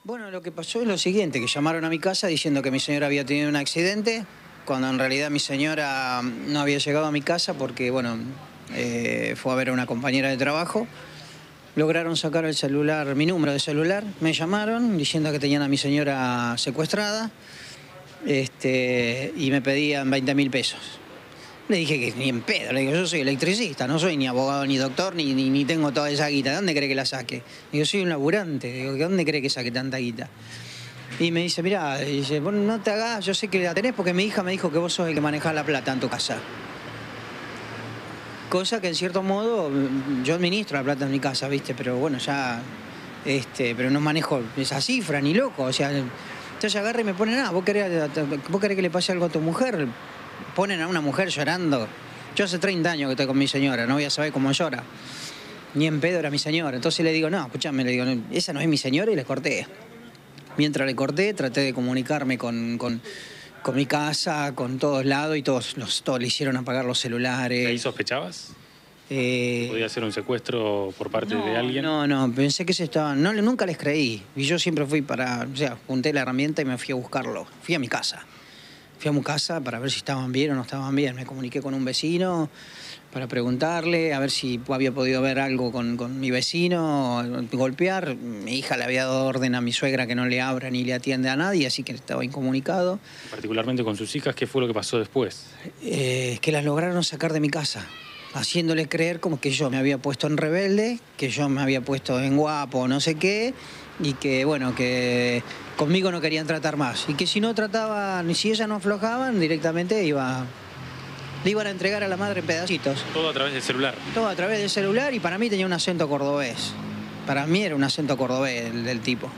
Bueno, lo que pasó es lo siguiente, que llamaron a mi casa diciendo que mi señora había tenido un accidente, cuando en realidad mi señora no había llegado a mi casa porque, bueno, fue a ver a una compañera de trabajo. Lograron sacar el celular, mi número de celular, me llamaron diciendo que tenían a mi señora secuestrada, y me pedían 20.000 pesos. Le dije que ni en pedo, le digo, yo soy electricista, no soy ni abogado ni doctor, ni tengo toda esa guita, ¿de dónde cree que la saque? Digo, soy un laburante, digo, ¿de dónde cree que saque tanta guita? Y me dice, mirá, dice, vos no te hagas, yo sé que la tenés porque mi hija me dijo que vos sos el que manejás la plata en tu casa. Cosa que en cierto modo yo administro la plata en mi casa, ¿viste? Pero bueno, ya, pero no manejo esa cifra, ni loco, o sea, entonces agarra y me ponen, vos querés que le pase algo a tu mujer. Ponen a una mujer llorando. Yo hace 30 años que estoy con mi señora, no voy a saber cómo llora. Ni en pedo era mi señora. Entonces le digo, no, escuchame, le digo, esa no es mi señora, y le corté. Mientras le corté, traté de comunicarme con mi casa, con todos lados, y todos le hicieron apagar los celulares. ¿Ahí sospechabas? ¿Podía ser un secuestro por parte de alguien? No, pensé que se estaban... No, nunca les creí. Y yo siempre fui o sea, junté la herramienta y me fui a buscarlo. Fui a mi casa. Fui a mi casa para ver si estaban bien o no estaban bien. Me comuniqué con un vecino para preguntarle, a ver si había podido ver algo con mi vecino, golpear. Mi hija le había dado orden a mi suegra que no le abra ni le atiende a nadie, así que estaba incomunicado. Particularmente con sus hijas, ¿qué fue lo que pasó después? Que las lograron sacar de mi casa, haciéndole creer como que yo me había puesto en rebelde, que yo me había puesto en guapo, no sé qué, y que, bueno, que conmigo no querían tratar más. Y que si no trataban, si ellas no aflojaban, directamente le iban a entregar a la madre en pedacitos. ¿Todo a través del celular? Todo a través del celular, y para mí tenía un acento cordobés. Para mí era un acento cordobés del tipo.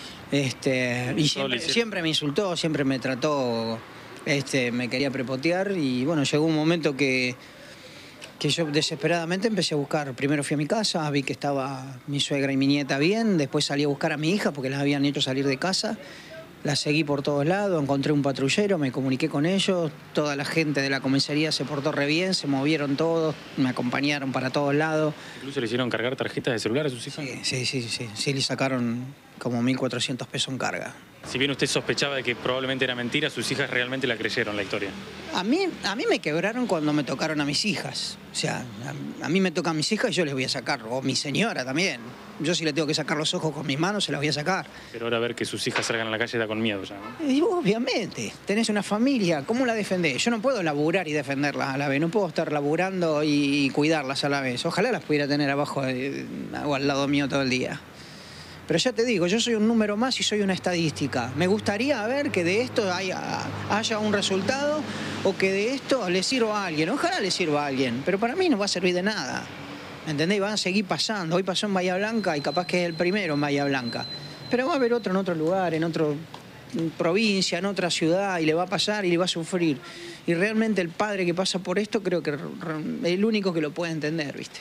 Y siempre me insultó, siempre me trató, me quería prepotear, y bueno, llegó un momento que yo desesperadamente empecé a buscar. Primero fui a mi casa, vi que estaba mi suegra y mi nieta bien, después salí a buscar a mi hija porque las habían hecho salir de casa, la seguí por todos lados, encontré un patrullero, me comuniqué con ellos, toda la gente de la comisaría se portó re bien, se movieron todos, me acompañaron para todos lados. ¿Incluso le hicieron cargar tarjetas de celular a sus hijas? Sí, le sacaron como 1.400 pesos en carga. Si bien usted sospechaba de que probablemente era mentira, sus hijas realmente la creyeron la historia. A mí me quebraron cuando me tocaron a mis hijas. O sea, a mí me tocan mis hijas y yo les voy a sacar, o mi señora también. Yo si le tengo que sacar los ojos con mis manos, se las voy a sacar. Pero ahora ver que sus hijas salgan a la calle da con miedo ya, ¿no? Y obviamente, tenés una familia, ¿cómo la defendés? Yo no puedo laburar y defenderlas a la vez, no puedo estar laburando y cuidarlas a la vez. Ojalá las pudiera tener abajo o al lado mío todo el día. Pero ya te digo, yo soy un número más y soy una estadística. Me gustaría ver que de esto haya un resultado, o que de esto le sirva a alguien. Ojalá le sirva a alguien, pero para mí no va a servir de nada. ¿Me entendés? Van a seguir pasando. Hoy pasó en Bahía Blanca y capaz que es el primero en Bahía Blanca. Pero va a haber otro en otro lugar, en otra provincia, en otra ciudad, y le va a pasar y le va a sufrir. Y realmente el padre que pasa por esto creo que es el único que lo puede entender, ¿viste?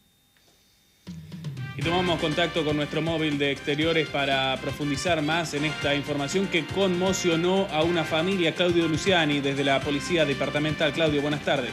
Y tomamos contacto con nuestro móvil de Exteriores para profundizar más en esta información que conmocionó a una familia. Claudio Luciani, desde la Policía Departamental. Claudio, buenas tardes.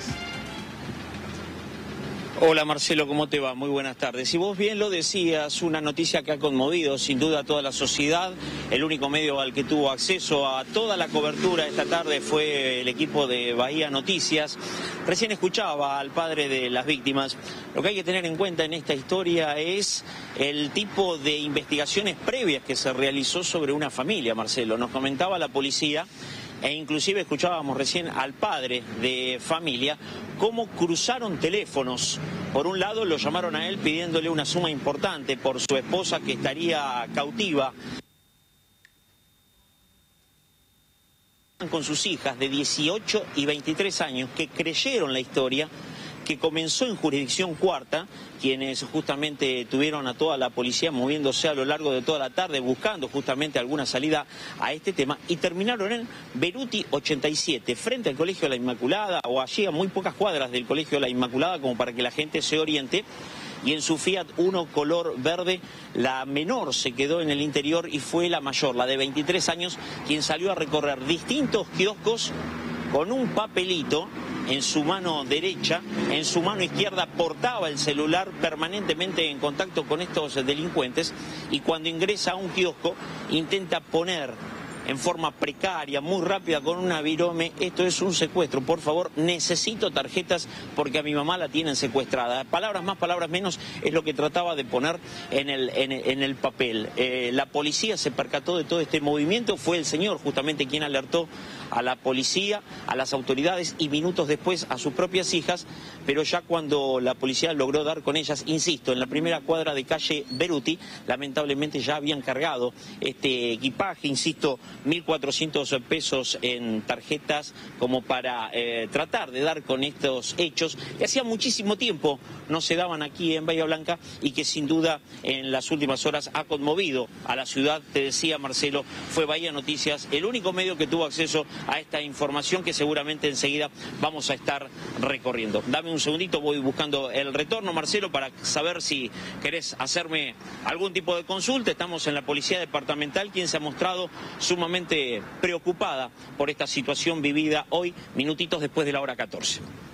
Hola Marcelo, ¿cómo te va? Muy buenas tardes. Y vos bien lo decías, una noticia que ha conmovido sin duda a toda la sociedad. El único medio al que tuvo acceso a toda la cobertura esta tarde fue el equipo de Bahía Noticias. Recién escuchaba al padre de las víctimas. Lo que hay que tener en cuenta en esta historia es el tipo de investigaciones previas que se realizó sobre una familia, Marcelo. Nos comentaba la policía, e inclusive escuchábamos recién al padre de familia, cómo cruzaron teléfonos. Por un lado lo llamaron a él pidiéndole una suma importante por su esposa que estaría cautiva, con sus hijas de 18 y 23 años que creyeron la historia, que comenzó en jurisdicción cuarta, quienes justamente tuvieron a toda la policía moviéndose a lo largo de toda la tarde buscando justamente alguna salida a este tema, y terminaron en Beruti 87, frente al Colegio de la Inmaculada, o allí a muy pocas cuadras del Colegio de la Inmaculada, como para que la gente se oriente. Y en su Fiat Uno color verde, la menor se quedó en el interior y fue la mayor, la de 23 años, quien salió a recorrer distintos kioscos con un papelito en su mano derecha, en su mano izquierda portaba el celular, permanentemente en contacto con estos delincuentes, y cuando ingresa a un kiosco intenta poner en forma precaria, muy rápida, con una virome: esto es un secuestro, por favor, necesito tarjetas porque a mi mamá la tienen secuestrada. Palabras más, palabras menos, es lo que trataba de poner en el papel. La policía se percató de todo este movimiento, fue el señor justamente quien alertó a la policía, a las autoridades y minutos después a sus propias hijas, pero ya cuando la policía logró dar con ellas, insisto, en la primera cuadra de calle Beruti, lamentablemente ya habían cargado este equipaje, insisto, 1.400 pesos en tarjetas como para tratar de dar con estos hechos que hacía muchísimo tiempo no se daban aquí en Bahía Blanca y que sin duda en las últimas horas ha conmovido a la ciudad. Te decía, Marcelo, fue Bahía Noticias el único medio que tuvo acceso a esta información que seguramente enseguida vamos a estar recorriendo. Dame un segundito, voy buscando el retorno, Marcelo, para saber si querés hacerme algún tipo de consulta. Estamos en la Policía Departamental, quien se ha mostrado sumamente preocupada por esta situación vivida hoy, minutitos después de la hora 14.